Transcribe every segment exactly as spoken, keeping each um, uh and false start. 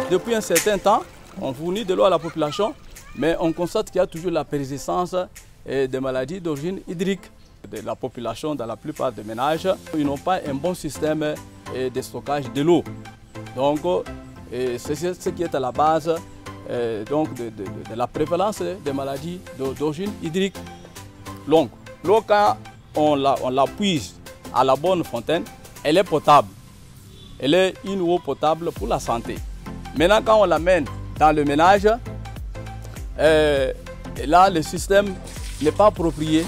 Depuis un certain temps, on fournit de l'eau à la population, mais on constate qu'il y a toujours la persistance des maladies d'origine hydrique de la population dans la plupart des ménages. Ils n'ont pas un bon système de stockage de l'eau. Donc, c'est ce qui est à la base donc, de, de, de la prévalence des maladies d'origine hydrique. Donc, l'eau, quand on la, on la puise à la bonne fontaine, elle est potable. Elle est une eau potable pour la santé. Maintenant, quand on l'amène dans le ménage, euh, là, le système n'est pas approprié.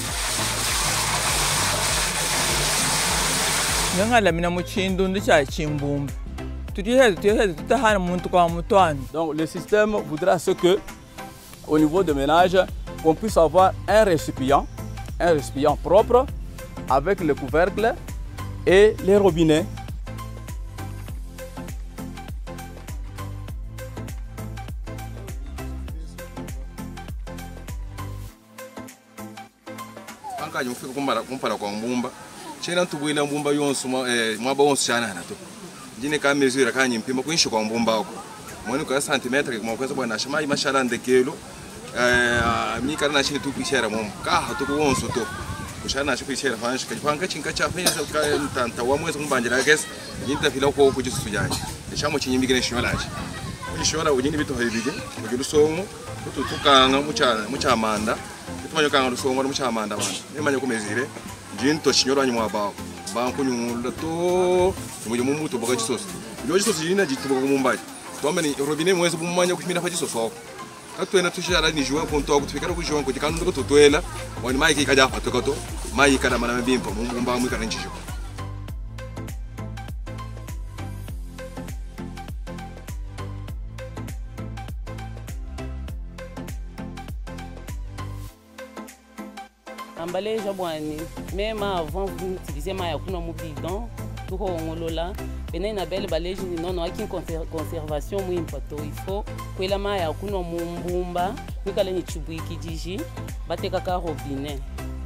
Donc, le système voudra ce que, au niveau du ménage, on puisse avoir un récipient, un récipient propre, avec le couvercle et les robinets. Ankaje mufika kumbara kumpara kwa mbumba chena tubwila mbumba yonso mwaba wonso chana na to jine ka mesure kanye mpima kuishi kwa mbumba wako mwani kwa centimetre kwa kwesa bwana shama mashala ndekelo eh mi kana chini tu kwishera mom ka hatu ko wonso to kushana shi kwishera fanshi ka fanga chinka cha fanya ka ntanta wa mwesa kumbanjira kesi jinta fila ko ku jisu janje shamo chinyi migene shola chi ishora ujini bito hebige mugiru somo tutukanga muchana muchamanda tumanyo kanga rusongo muchamanda bana emanyo kumezire jinto chinyoranye mwaba banko nyungula to mugiru mumuto boga chisoso yo chisoso yina jituboga mumbaji twamani robine mwese bumanya kushimira fa chisoso katwena tushara ni juwa ponto akufikara ku juwa ko tikanu ko totwela wani mai kikaja fatokato mai kana mana mbimpa mumba mu kana nchijo. Emballage abwani même avant vous utilisez ma yakuna mu bidon tout ongolola pena ina belle balage ni non non aki conservation mu impato il faut kwela ma yakuna mu mbumba nikala ni chibuiki jiji bateka ka robinet